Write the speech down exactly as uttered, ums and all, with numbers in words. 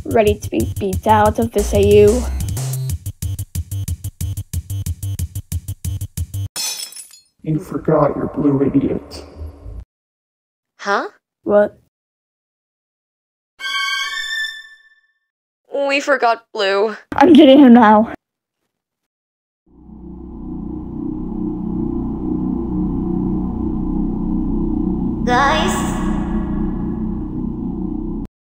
ready to be beat out of this A U. You forgot your blue idiot. Huh? What? We forgot blue. I'm getting him now. Guys,